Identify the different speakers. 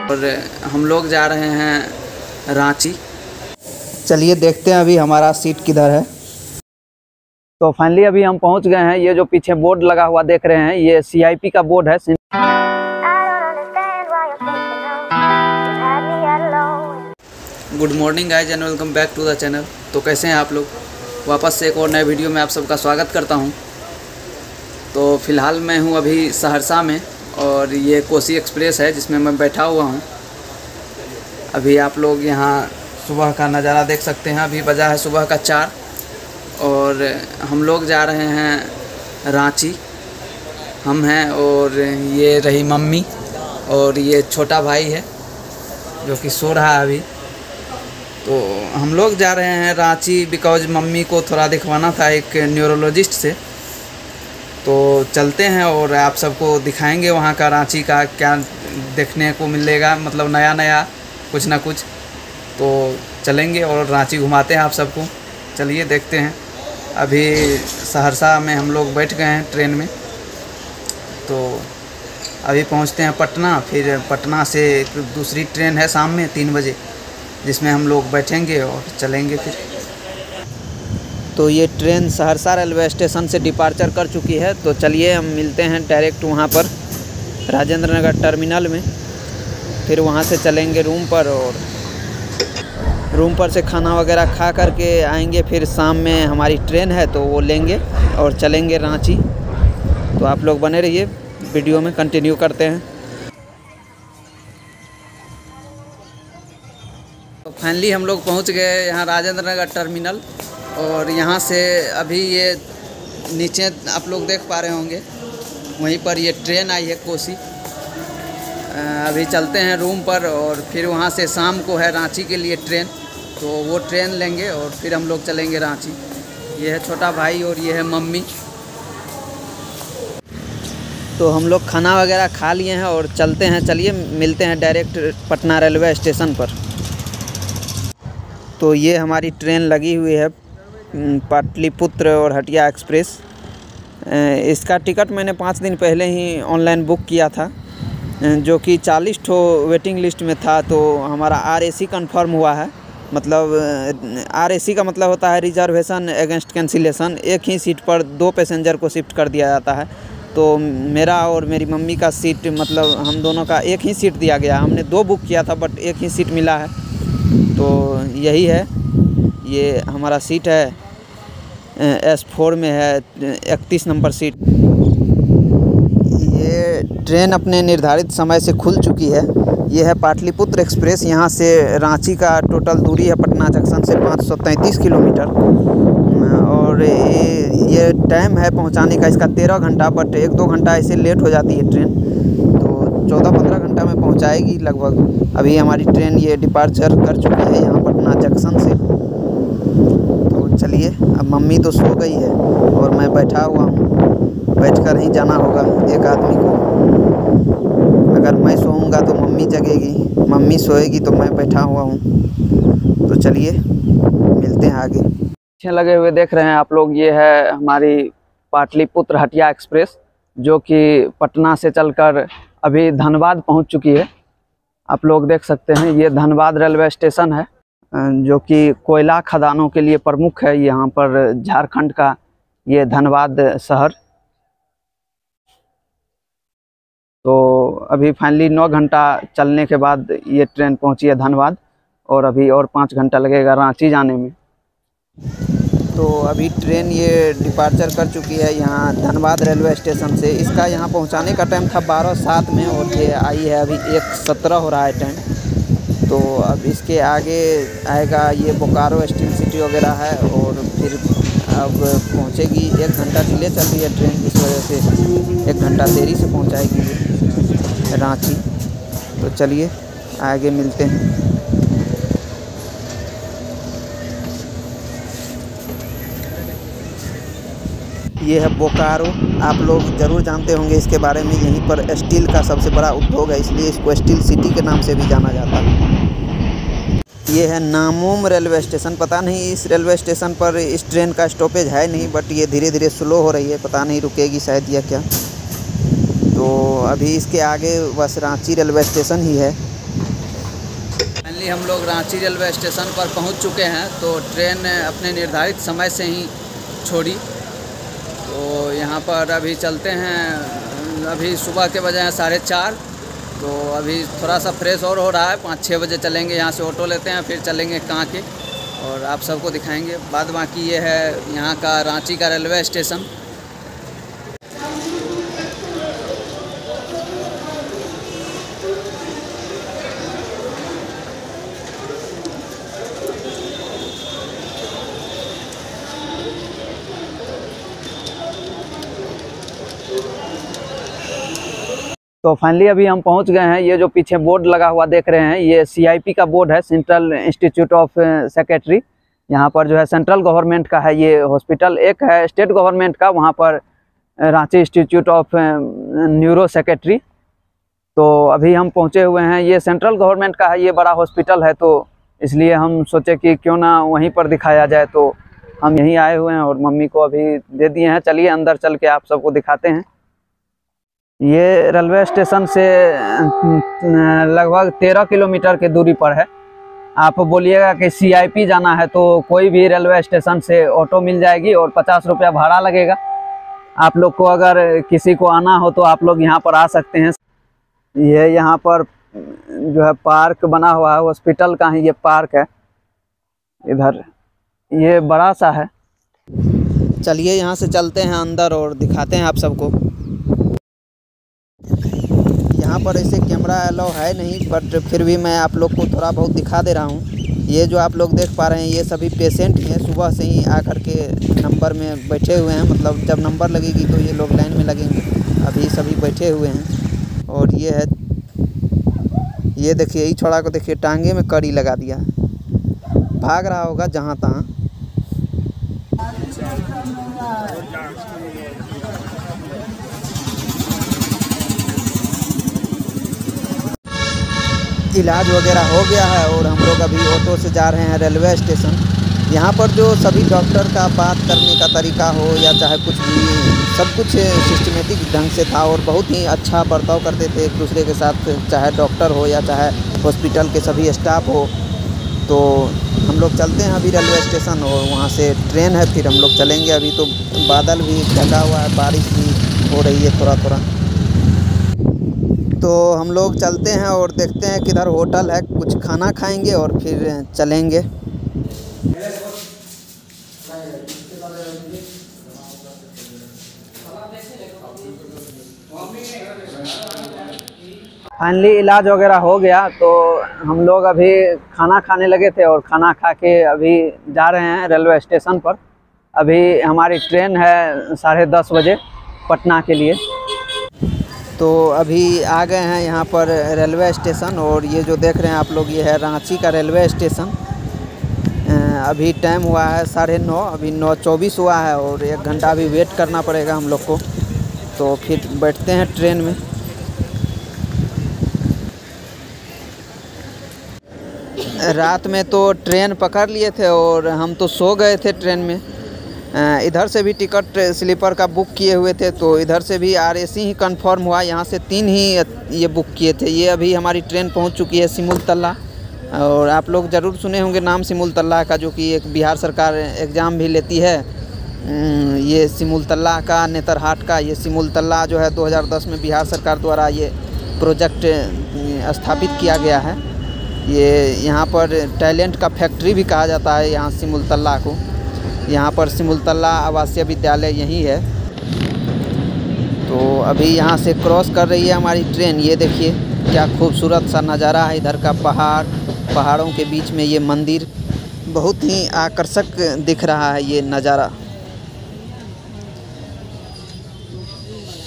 Speaker 1: और हम लोग जा रहे हैं रांची।
Speaker 2: चलिए देखते हैं अभी हमारा सीट किधर है।
Speaker 1: तो फाइनली अभी हम पहुंच गए हैं। ये जो पीछे बोर्ड लगा हुआ देख रहे हैं, ये CIP का बोर्ड है। Good morning guys and welcome back to the channel. तो कैसे हैं आप लोग? वापस से एक और नए वीडियो में आप सबका स्वागत करता हूं। तो फ़िलहाल मैं हूं अभी सहरसा में और ये कोसी एक्सप्रेस है जिसमें मैं बैठा हुआ हूं। अभी आप लोग यहां सुबह का नज़ारा देख सकते हैं। अभी बजा है सुबह का 4 और हम लोग जा रहे हैं रांची। हम हैं और ये रही मम्मी और ये छोटा भाई है जो कि सो रहा है अभी। तो हम लोग जा रहे हैं रांची बिकॉज मम्मी को थोड़ा दिखवाना था एक न्यूरोलॉजिस्ट से। तो चलते हैं और आप सबको दिखाएंगे वहाँ का रांची का क्या देखने को मिलेगा, मतलब नया नया कुछ ना कुछ। तो चलेंगे और रांची घुमाते हैं आप सबको। चलिए देखते हैं। अभी सहरसा में हम लोग बैठ गए हैं ट्रेन में। तो अभी पहुंचते हैं पटना। फिर पटना से दूसरी ट्रेन है शाम में 3 बजे जिसमें हम लोग बैठेंगे और चलेंगे फिर।
Speaker 2: तो ये ट्रेन सहरसा रेलवे स्टेशन से डिपार्चर कर चुकी है। तो चलिए हम मिलते हैं डायरेक्ट वहाँ पर राजेंद्र नगर टर्मिनल में। फिर वहाँ से चलेंगे रूम पर और रूम पर से खाना वगैरह खा करके आएंगे। फिर शाम में हमारी ट्रेन है तो वो लेंगे और चलेंगे रांची। तो आप लोग बने रहिए, वीडियो में कंटिन्यू करते हैं।
Speaker 1: तो फाइनली हम लोग पहुंच गए यहाँ राजेंद्र नगर टर्मिनल। और यहाँ से अभी ये नीचे आप लोग देख पा रहे होंगे, वहीं पर ये ट्रेन आई है कोसी। अभी चलते हैं रूम पर और फिर वहाँ से शाम को है रांची के लिए ट्रेन। तो वो ट्रेन लेंगे और फिर हम लोग चलेंगे रांची। ये है छोटा भाई और ये है मम्मी।
Speaker 2: तो हम लोग खाना वगैरह खा लिए हैं और चलते हैं। चलिए मिलते हैं डायरेक्ट पटना रेलवे स्टेशन पर। तो ये हमारी ट्रेन लगी हुई है पाटलिपुत्र और हटिया एक्सप्रेस। इसका टिकट मैंने 5 दिन पहले ही ऑनलाइन बुक किया था, जो कि 40 ठो वेटिंग लिस्ट में था। तो हमारा RAC कंफर्म हुआ है। मतलब RAC का मतलब होता है रिजर्वेशन अगेंस्ट कैंसिलेशन। एक ही सीट पर 2 पैसेंजर को शिफ्ट कर दिया जाता है। तो मेरा और मेरी मम्मी का सीट, मतलब हम दोनों का एक ही सीट दिया गया। हमने 2 बुक किया था बट एक ही सीट मिला है। तो यही है, ये हमारा सीट है। S4 में है 31 नंबर सीट। ये ट्रेन अपने निर्धारित समय से खुल चुकी है। ये है पाटलिपुत्र एक्सप्रेस। यहाँ से रांची का टोटल दूरी है पटना जंक्शन से 533 किलोमीटर। और ये टाइम है पहुँचाने का इसका 13 घंटा, बट 1-2 घंटा ऐसे लेट हो जाती है ट्रेन। तो 14-15 घंटा में पहुँचाएगी लगभग। अभी हमारी ट्रेन ये डिपार्चर कर चुकी है यहाँ पटना जंक्शन से। तो चलिए, अब मम्मी तो सो गई है और मैं बैठा हुआ हूँ। बैठकर ही जाना होगा एक आदमी को। अगर मैं सोऊंगा तो मम्मी जगेगी, मम्मी सोएगी तो मैं बैठा हुआ हूँ। तो चलिए मिलते हैं आगे।
Speaker 1: पीछे लगे हुए देख रहे हैं आप लोग, ये है हमारी पाटलिपुत्र हटिया एक्सप्रेस जो कि पटना से चलकर अभी धनबाद पहुंच चुकी है। आप लोग देख सकते हैं ये धनबाद रेलवे स्टेशन है जो कि कोयला खदानों के लिए प्रमुख है यहाँ पर झारखंड का ये धनबाद शहर। तो अभी फाइनली 9 घंटा चलने के बाद ये ट्रेन पहुंची है धनबाद और अभी और 5 घंटा लगेगा रांची जाने में।
Speaker 2: तो अभी ट्रेन ये डिपार्चर कर चुकी है यहाँ धनबाद रेलवे स्टेशन से। इसका यहाँ पहुँचाने का टाइम था 12:07 में और ये आई है अभी 1:17 हो रहा है टाइम। तो अब इसके आगे आएगा ये बोकारो स्टील सिटी वगैरह है और फिर अब पहुँचेगी। 1 घंटा डिले चल रही है ट्रेन, इस वजह से 1 घंटा देरी से पहुँचाएगी रांची। तो चलिए आगे मिलते हैं। ये है बोकारो। आप लोग ज़रूर जानते होंगे इसके बारे में। यहीं पर स्टील का सबसे बड़ा उद्योग है, इसलिए इसको स्टील सिटी के नाम से भी जाना जाता है। ये है नामोम रेलवे स्टेशन। पता नहीं इस रेलवे स्टेशन पर इस ट्रेन का स्टॉपेज है नहीं, बट ये धीरे धीरे स्लो हो रही है। पता नहीं रुकेगी शायद या क्या। तो अभी इसके आगे बस रांची रेलवे स्टेशन ही है।
Speaker 1: फाइनली हम लोग रांची रेलवे स्टेशन पर पहुंच चुके हैं। तो ट्रेन अपने निर्धारित समय से ही छोड़ी। तो यहाँ पर अभी चलते हैं। अभी सुबह के बजे हैं 4:30। तो अभी थोड़ा सा फ्रेश और हो रहा है। 5-6 बजे चलेंगे। यहाँ से ऑटो लेते हैं, फिर चलेंगे कांके और आप सबको दिखाएंगे। बाद बाकी ये है यहाँ का रांची का रेलवे स्टेशन। तो फाइनली अभी हम पहुंच गए हैं। ये जो पीछे बोर्ड लगा हुआ देख रहे हैं, ये CIP का बोर्ड है, सेंट्रल इंस्टीट्यूट ऑफ सेक्रेटरी। यहाँ पर जो है सेंट्रल गवर्नमेंट का है ये हॉस्पिटल। एक है स्टेट गवर्नमेंट का, वहाँ पर Ranchi institute of neuro secretary. तो अभी हम पहुँचे हुए हैं। ये सेंट्रल गवर्नमेंट का है, ये बड़ा हॉस्पिटल है, तो इसलिए हम सोचे कि क्यों ना वहीं पर दिखाया जाए। तो हम यहीं आए हुए हैं और मम्मी को अभी दे दिए हैं। चलिए अंदर चल के आप सबको दिखाते हैं। ये रेलवे स्टेशन से लगभग 13 किलोमीटर की दूरी पर है। आप बोलिएगा कि CIP जाना है तो कोई भी रेलवे स्टेशन से ऑटो मिल जाएगी और 50 रुपया भाड़ा लगेगा। आप लोग को अगर किसी को आना हो तो आप लोग यहाँ पर आ सकते हैं। ये यहाँ पर जो है पार्क बना हुआ है, हॉस्पिटल का ही ये पार्क है। इधर ये बड़ा सा है।
Speaker 2: चलिए यहाँ से चलते हैं अंदर और दिखाते हैं आप सबको। यहाँ पर ऐसे कैमरा अलाउ है नहीं, बट फिर भी मैं आप लोग को थोड़ा बहुत दिखा दे रहा हूँ। ये जो आप लोग देख पा रहे हैं ये सभी पेशेंट हैं। सुबह से ही आकर के नंबर में बैठे हुए हैं। मतलब जब नंबर लगेगी तो ये लोग लाइन में लगेंगे। अभी सभी बैठे हुए हैं। और ये है, ये देखिए, ये छोड़ा को देखिए, टांगे में कड़ी लगा दिया, भाग रहा होगा जहाँ तहाँ। इलाज वगैरह हो गया है और हम लोग अभी ऑटो से जा रहे हैं रेलवे स्टेशन। यहाँ पर जो सभी डॉक्टर का बात करने का तरीका हो या चाहे कुछ भी, सब कुछ सिस्टमेटिक ढंग से था और बहुत ही अच्छा बर्ताव करते थे एक दूसरे के साथ, चाहे डॉक्टर हो या चाहे हॉस्पिटल के सभी स्टाफ हो। तो हम लोग चलते हैं अभी रेलवे स्टेशन और वहाँ से ट्रेन है, फिर हम लोग चलेंगे। अभी तो बादल भी ढका हुआ है, बारिश भी हो रही है थोड़ा थोड़ा। तो हम लोग चलते हैं और देखते हैं किधर होटल है, कुछ खाना खाएंगे और फिर चलेंगे।
Speaker 1: फाइनली इलाज वगैरह हो गया तो हम लोग अभी खाना खाने लगे थे और खाना खा के अभी जा रहे हैं रेलवे स्टेशन पर। अभी हमारी ट्रेन है 10:30 बजे पटना के लिए।
Speaker 2: तो अभी आ गए हैं यहाँ पर रेलवे स्टेशन और ये जो देख रहे हैं आप लोग, ये है रांची का रेलवे स्टेशन। अभी टाइम हुआ है 9:30, अभी 9:24 हुआ है और 1 घंटा अभी वेट करना पड़ेगा हम लोग को। तो फिर बैठते हैं ट्रेन में। रात में तो ट्रेन पकड़ लिए थे और हम तो सो गए थे ट्रेन में। इधर से भी टिकट स्लीपर का बुक किए हुए थे, तो इधर से भी RAC ही कंफर्म हुआ। यहाँ से 3 ही ये बुक किए थे। ये अभी हमारी ट्रेन पहुँच चुकी है सिमुलतला। और आप लोग ज़रूर सुने होंगे नाम सिमुलतला का, जो कि एक बिहार सरकार एग्ज़ाम भी लेती है। ये सिमुलतला का, नेतरहाट का ये सिमुलतला जो है 2010 में बिहार सरकार द्वारा ये प्रोजेक्ट स्थापित किया गया है। ये यहाँ पर टैलेंट का फैक्ट्री भी कहा जाता है यहाँ सिमुलतला को। यहाँ पर सिमुलतला आवासीय विद्यालय यही है। तो अभी यहाँ से क्रॉस कर रही है हमारी ट्रेन। ये देखिए क्या खूबसूरत सा नज़ारा है इधर का, पहाड़ों के बीच में ये मंदिर, बहुत ही आकर्षक दिख रहा है ये नज़ारा।